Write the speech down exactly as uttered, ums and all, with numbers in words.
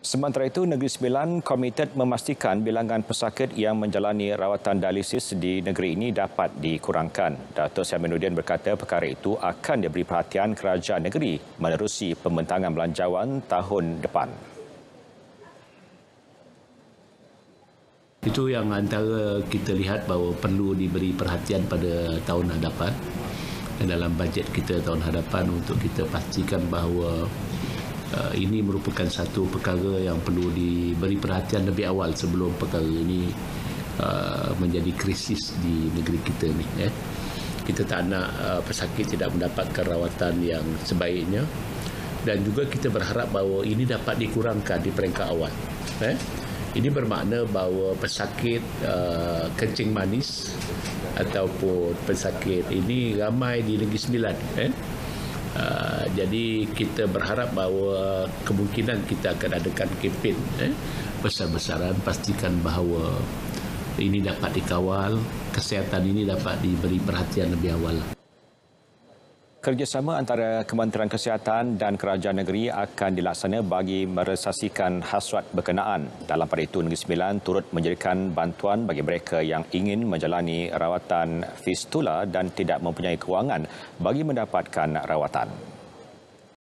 Sementara itu, Negeri Sembilan komited memastikan bilangan pesakit yang menjalani rawatan dialisis di negeri ini dapat dikurangkan. Datuk Syaminuddin berkata perkara itu akan diberi perhatian kerajaan negeri menerusi pembentangan belanjawan tahun depan. Itu yang antara kita lihat bahawa perlu diberi perhatian pada tahun hadapan. Dan dalam bajet kita tahun hadapan untuk kita pastikan bahawa Uh, ini merupakan satu perkara yang perlu diberi perhatian lebih awal sebelum perkara ini uh, menjadi krisis di negeri kita ni. Eh. Kita tak nak uh, pesakit tidak mendapatkan rawatan yang sebaiknya dan juga kita berharap bahawa ini dapat dikurangkan di peringkat awal. Eh. Ini bermakna bahawa pesakit uh, kencing manis ataupun pesakit ini ramai di Negeri Sembilan. Eh. Uh, jadi kita berharap bahawa kemungkinan kita akan adakan kempen eh, besar-besaran pastikan bahawa ini dapat dikawal, kesihatan ini dapat diberi perhatian lebih awal. Kerjasama antara Kementerian Kesihatan dan Kerajaan Negeri akan dilaksana bagi merealisasikan hasrat berkenaan. Dalam pada itu, Negeri Sembilan turut menjadikan bantuan bagi mereka yang ingin menjalani rawatan fistula dan tidak mempunyai kewangan bagi mendapatkan rawatan.